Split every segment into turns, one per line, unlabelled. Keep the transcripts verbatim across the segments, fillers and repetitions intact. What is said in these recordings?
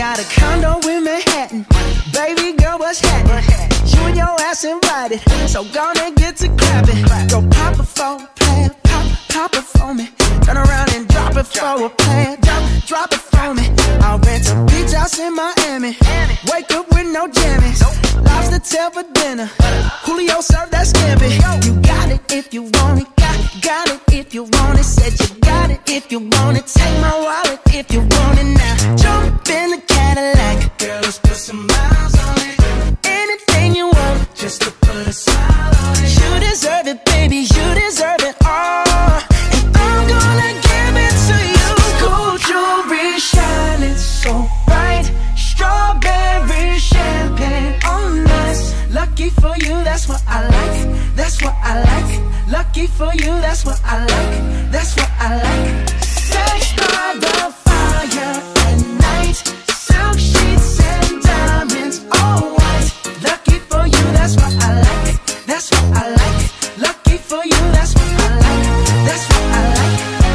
got a condo in Manhattan. Baby girl, what's happening? You and your ass invited, so gonna get to clapping. Go pop it for a plan, pop, pop it for me. Turn around and drop it for a plan, drop, drop it for me. I'll rent a beach house in Miami. Wake up with no jammies. Lobster tail for dinner. Julio served that scampi. You got it if you want it, got, got it if you want it. Said you got it if you want it. Take my wallet if you want it now. Jump in the Cadillac. Girl, let's put some miles on it. Anything you want, just to put a smile on it. You deserve it, baby, you deserve it all. And I'm gonna give it to you. Gold jewelry shining so bright. Strawberry champagne on us. Lucky for you, that's what I like. That's what I like. Lucky for you, that's what I like. That's what I like. Sex by the fire at night. Silk sheets and diamonds, all white. Lucky for you, that's what I like. That's what I like. Lucky for you, that's what I like. That's what I like.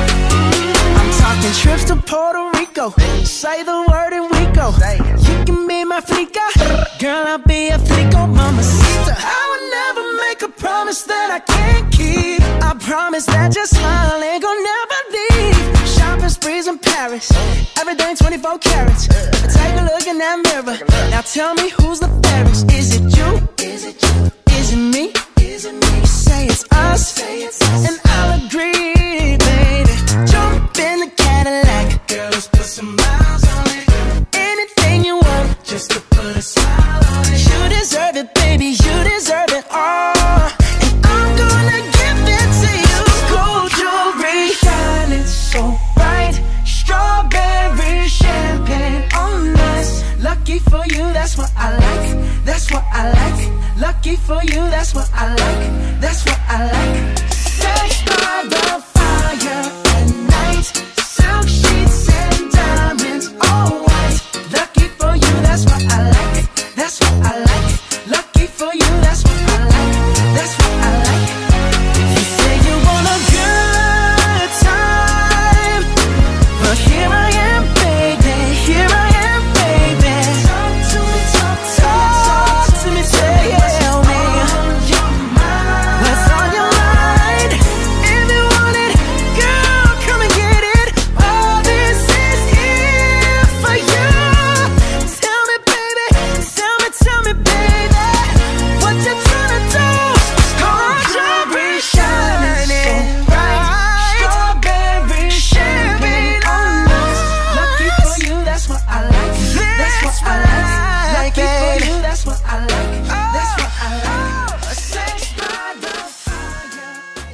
I'm talking trips to Puerto Rico. Say the word and we go. You can be my flica, girl, I'll be a flico, mamacita. I would never make a promise that I can't keep. I promise that your smile ain't gonna never leave. Shopping sprees in Paris, everything twenty-four carats. Take a look in that mirror. Now tell me who's the fairest. Is it you? Is it you? Is it me? Is it me? Say it's us, say it's us. And I'll agree, baby. Jump in the Cadillac. Girl, let's put some miles on it. Anything you want, just to put a smile on it. You deserve it, baby, you deserve it all. And I'm gonna give it to you. Gold jewelry shining so bright. Strawberry champagne on us. Lucky for you, that's what I like. That's what I like. Lucky for you, that's what I like. That's what I like. Sex by the fire at night. Silk sheets and diamonds, all white. Lucky for you, that's what I like. That's what I like. Lucky for you, that's what I like. That's what I like. You say you want a good time, but here I am, baby. Here I am, baby. Talk to me, talk to talk me, to me, tell me what's on your mind. If you want it, girl, come and get it. All this is here for you. Tell me, baby, tell me, tell me, baby, what you tryna do? Gold jewelry shining bright. Strawberry champagne on us. Lucky for you, that's what I like. That's what I like. Lucky for you, that's what I like. That's what I like. Sex by the fire.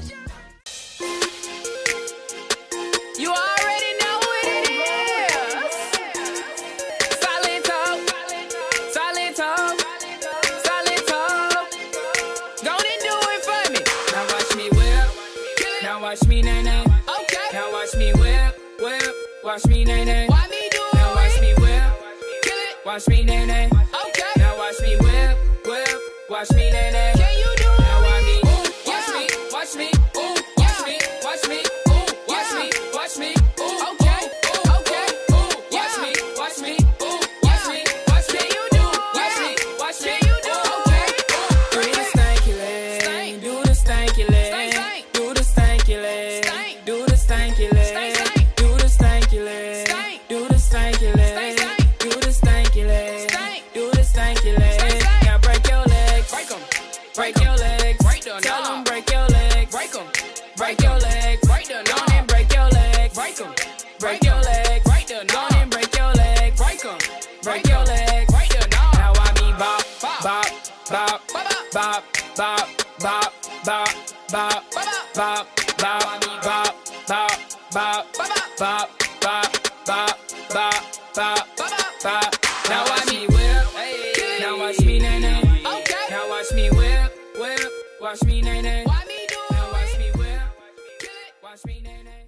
You already know what it is. Solid talk, solid talk, solid talk. Go and do it for me. Now watch me whip. Now watch me nay nay. Okay. Now watch me whip, whip. Watch me nay nay. Why me do it? Now watch me whip. Kill it. Watch me nay nay. Okay. Now watch me whip, whip. Watch me nay nay. Can you do it? Now watch me. Watch me. Watch me. Ooh. Watch me. Watch me. Ooh. Watch me. Watch me. Ooh. Okay. Okay. Ooh. Watch me. Watch me. Ooh. Watch me. Watch me. You do. Watch me. Watch me. You do. Okay. Do the stanky leg. Do the stanky leg. Do the stanky leg. Do the stanky leg. Do the stanky leg. Do the stanky leg. Do the stanky leg. Do the stanky leg. Now break your legs. Break 'em. Break your legs. Tell 'em break your legs. Break 'em. Break your legs. Go on and break your legs. Break 'em. Break your legs. Go on and break your legs. Break 'em. Break your legs. Now I mean bop, bop, bop, bop, bop, bop, bop, bop, bop, bop, bop, I mean bop, bop, bop, bop, bop, bop, bop, bop, bop. Now watch me whip. Now watch me nay nay. Now watch me whip, whip. Watch me nay nay. Now watch me whip. Watch me nay nay.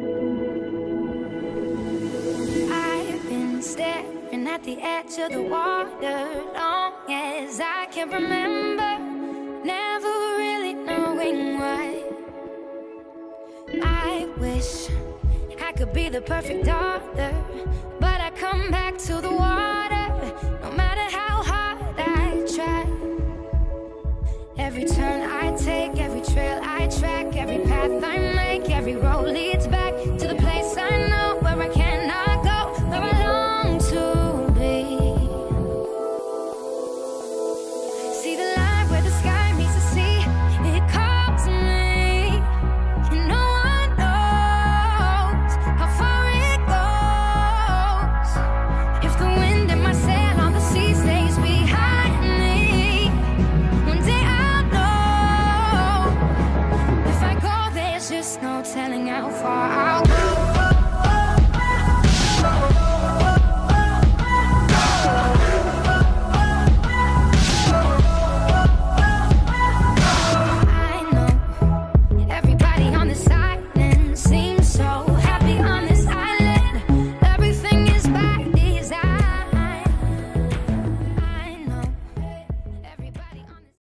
I've been staring at the edge of the water long as I can remember, never really knowing why. I wish I could be the perfect daughter, but I can't. come back to the water, no matter how hard I try. Every turn I take, every trail I track, every path I make, every road leads